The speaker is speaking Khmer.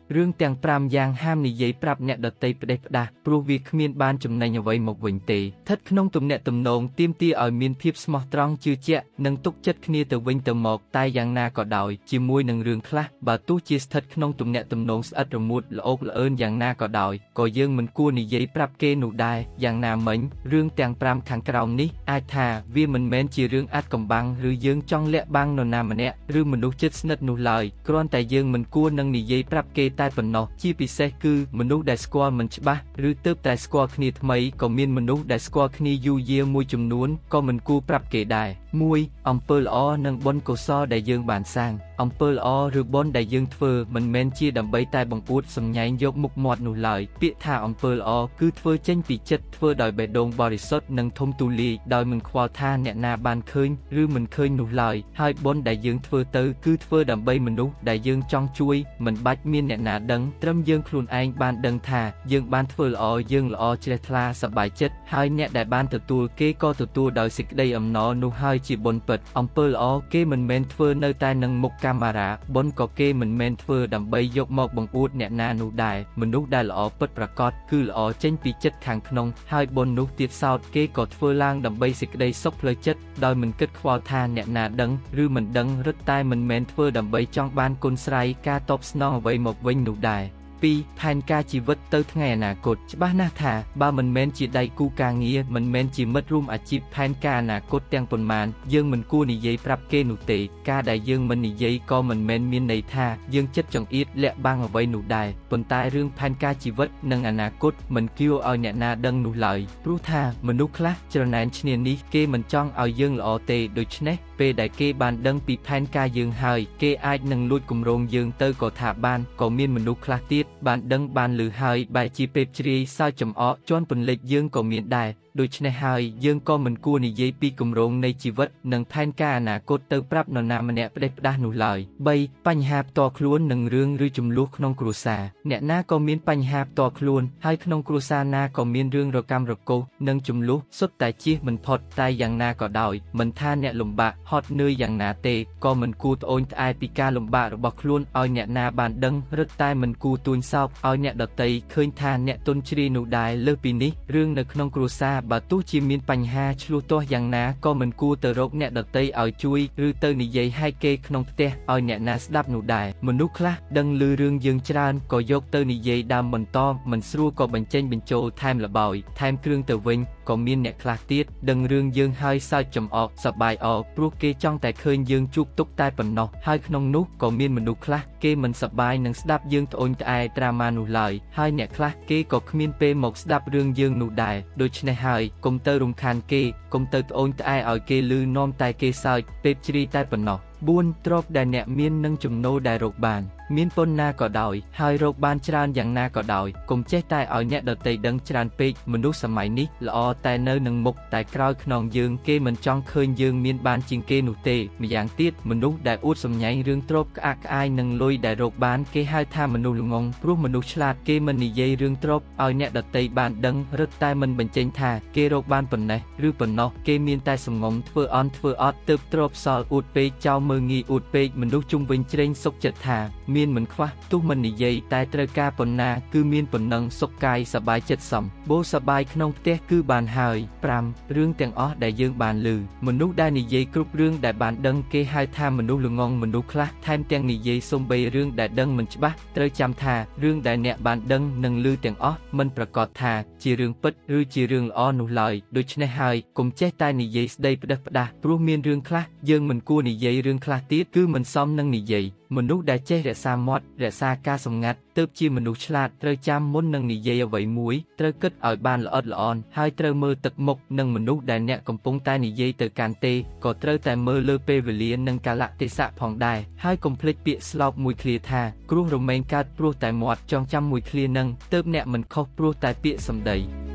រឿងទាំង5យ៉ាងហាមនិយាយប្រាប់អ្នកដទៃផ្ដេសផ្ដាសព្រោះវាគ្មានបានចំណេញអ្វីមកវិញទេស្ថិតក្នុងទំនាក់ទំនងទាមទារឲ្យមានភាពស្មោះត្រង់ជឿជាក់និងទុកចិត្តគ្នាទៅវិញទៅមកតែយ៉ាងណាក៏ដោយជាមួយនឹងរឿងខ្លះបើទោះជាស្ថិតក្នុងទំនាក់ទំនងស្អិតរមួតល្អកល្អឿនយ៉ាងណាក៏ដោយក៏យើងមិនគួរនិយាយប្រាប់គេនោះដែរយ៉ាងណាមិញរឿងទាំង5ខាងក្រោមនេះអាចថាវាមិនមែនជារឿងអាថ៌កំបាំងឬយើងចង់លាក់បាំងនរណាម្នាក់ឬមនុស្សជិតស្និទ្ធនោះឡើយគ្រាន់តែយើងមិនគួរនឹងនិយាយប្រាប់គេតែប៉ុណ្ណោះជាពិសេសគឺមនុស្សដែលស្គាល់មិនច្បាស់ឬទើបតែស្គាល់គ្នាថ្មីក៏មានមនុស្សដែលស្គាល់គ្នាយូរយារមួយចំនួនក៏មិនគួរប្រាប់គេដែរ1អំពើល្អនិងបុណ្យកុសលដែលយើងបានសាងអំពើល្អឬបុណ្យដែលយើងធ្វើមិនមែនជាដើម្បីតែបង្អួតសម្ញែងយកមុខមាត់នោះឡើយពាក្យថាអំពើល្អគឺធ្វើចេញពីចិត្តធ្វើដោយបេះដូងបរិសុទ្ធនិងធំទូលាយដោយមិនខ្វល់ថាអ្នកណាបានឃើញឬមិនឃើញនោះឡើយហើយបុណ្យដែលយើងធ្វើទៅគឺធ្វើដើម្បីមនុស្សដែលយើងចង់ជួយមិនបាច់មានអ្នកណាដឹងត្រឹមយើងខ្លួនឯងបានដឹងថាយើងបានធ្វើល្អយើងល្អជ្រះថ្លាសប្បាយចិត្តហើយអ្នកដែលបានទទួលគេក៏ទទួលដោយសេចក្តីអំណរនោះហើយជាបុណ្យពិតអំពើល្អគេមិនមែនធ្វើនៅតែនឹងមុខកាមេរ៉ាបុណ្យក៏គេមិនមែនធ្វើដើម្បីយកមកបង្អួតអ្នកណានោះដែរមនុស្សដែលល្អពិតប្រាកដគឺល្អចេញពីចិត្តខាងក្នុងហើយបុណ្យនោះទៀតសោតគេក៏ធ្វើឡើងដើម្បីសេចក្តីសុខផ្លូវចិត្តដោយមិនគិតខ្វល់ថាអ្នកណាដឹងឬមិនដឹងរឹតតែមិនមែនធ្វើដើម្បីចង់បានគុណស្រ័យការតបស្នងអ្វីមកវិញនោះដែរ2ផែនការជីវិតទៅថ្ងៃអនាគតច្បាស់ណាស់ថាបើមិនមែនជាដៃគូការងារមិនមែនជាមិត្តរួមអាជីពផែនការអនាគតទាំងប៉ុន្មានយើងមិនគួរនិយាយប្រាប់គេនោះទេការដែលយើងមិននិយាយក៏មិនមែនមានន័យថាយើងចិត្តចង្អៀតលាក់បាំងអ្វីនោះដែរប៉ុន្តែរឿងផែនការជីវិតនិងអនាគតមិនគួរឲ្យអ្នកណាដឹងនោះឡើយព្រោះថាមនុស្សខ្លះច្រណែនឈ្នានីសគេមិនចង់ឲ្យយើងល្អទេដូច្នេះពេលដែលគេបានដឹងពីផែនការយើងហើយគេអាចនឹងលួចគម្រោងយើងទៅក៏ថាបានក៏មានមនុស្សខ្លះទៀតបានដឹងបានឮហើយបែរជាពេបជ្រាយសើចចំអកជន់ពន្លិចយើងក៏មានដែរដូច្នេះហើយយើងក៏មិនគួរនិយាយពីគម្រោងនៃជីវិតនិងផែនការអនាគតទៅប្រាប់នរណាម្នាក់ផ្ដេសផ្ដាសនោះឡើយ3បញ្ហាផ្ទាល់ខ្លួននិងរឿងឬចំនួនក្នុងគ្រួសារអ្នកណាក៏មានបញ្ហាផ្ទាល់ខ្លួនហើយក្នុងគ្រួសារណាក៏មានរឿងរកាំរកូសនិងចំនួនសុទ្ធតែជៀសមិនផុតតែយ៉ាងណាក៏ដោយមិនថាអ្នកលំបាកហត់នឿយយ៉ាងណាទេក៏មិនគួរត្អូញត្អែពីការលំបាករបស់ខ្លួនឲ្យអ្នកណាបានដឹងរឹតតែមិនគួរទួញសោកឲ្យអ្នកដទៃឃើញថាអ្នកទន់ជ្រាយនោះដែរលើសពីនេះរឿងនៅក្នុងគ្រួសារបើទោះជាមានបញ្ហាឆ្លោះទាស់យ៉ាងណាក៏មិនគួរទៅរកអ្នកដទៃឲ្យជួយឬទៅនិយាយហែកគេក្នុងផ្ទះឲ្យអ្នកណាស្ដាប់នោះដែរមនុស្សខ្លះដឹងឮរឿងយើងច្រើនក៏យកទៅនិយាយដើមបន្តមិនស្រួលក៏បញ្ចេញបញ្ចូលថែមល្បោយថែមគ្រឿងទៅវិញក៏មានអ្នកខ្លះទៀតដឹងរឿងយើងហើយសើចចំអកសប្បាយអរព្រោះគេចង់តែឃើញយើងជួបទុកតែប៉ុណ្ណោះហើយក្នុងនោះក៏មានមនុស្សខ្លះគេមិនសប្បាយនឹងស្ដាប់យើងត្អូញត្អែត្រាម៉ានោះឡើយហើយអ្នកខ្លះគេក៏គ្មានពេលមកស្ដាប់រឿងយើងនោះដែរដូច្នេះហើយកុំទៅរំខានគេកុំទៅត្អូញត្អែឲ្យគេឮនាំតែគេសើចពេបជ្រាយតែប៉ុណ្ណោះ4ទ្រព្យដែលអ្នកមាននិងចំណូលដែលរកបានមានប៉ុណ្ណាក៏ដោយហើយរកបានច្រើនយ៉ាងណាក៏ដោយកុំចេះតែឲ្យអ្នកដទៃដឹងច្រើនពេកមនុស្សសម័យនេះល្អតែនៅនឹងមុខតែក្រោយខ្នងយើងគេមិនចង់ឃើញយើងមានបានជាងគេនោះទេម្យ៉ាងទៀតមនុស្សដែលអួតសម្ញែងរឿងទ្រព្យក្អាកក្អាយនិងលុយដែលរកបានគេហៅថាមនុស្សល្ងង់ព្រោះមនុស្សឆ្លាតគេមិននិយាយរឿងទ្រព្យឲ្យអ្នកដទៃបានដឹងរឹតតែមិនបញ្ចេញថាគេរកបានប៉ុណ្ណេះឬប៉ុណ្ណោះគេមានតែសំងំធ្វើអន់ធ្វើអត់ទើបទ្រព្យសល់អួតពេកចោលមើលងាយអួតពេកមនុស្សជុំវិញជ្រែងសុខចិត្តថាមានមិនខ្វះទោះមិននិយាយតែត្រូវការប៉ុណ្ណាគឺមានប៉ុណ្ណឹងសុខកាយសប្បាយចិត្តសមបូសប្បាយក្នុងផ្ទះគឺបានហើយ5រឿងទាំងអស់ដែលយើងបានឮមនុស្សដែលនិយាយគ្រប់រឿងដែលបានដឹងគេហៅថាមនុស្សល្ងង់មនុស្សខ្លះថែមទាំងនិយាយសូម្បីរឿងដែលដឹងមិនច្បាស់ត្រូវចាំថារឿងដែលអ្នកបានដឹងនិងឮទាំងអស់មិនប្រកាសថាជារឿងពិតឬជារឿងល្អនោះឡើយដូច្នេះហើយកុំចេះតែនិយាយស្ដីផ្ដេសផ្ដាសព្រោះមានរឿងខ្លះយើងមិនគួរនិយាយរឿងខ្លះទៀតគឺមិនសមនឹងនិយាយមនុស្សដែលចេះរក្សាមាត់រក្សាការសម្ងាត់ទើបជាមនុស្សឆ្លាតត្រូវចាំមុននឹងនិយាយអ្វីមួយត្រូវគិតឲ្យបានល្អិតល្អន់ហើយត្រូវមើលទឹកមុខនឹងមនុស្សដែលអ្នកកំពុងតែនិយាយទៅកាន់ទេក៏ត្រូវតែមើលលើពេលវេលានិងកាលៈទេសៈផងដែរហើយកុំភ្លេចពាក្យស្លោកមួយឃ្លាថាគ្រោះរមែងកើតព្រោះតែមាត់ចងចាំមួយឃ្លានឹងទើបអ្នកមិនខុសព្រោះតែពាក្យសម្ដី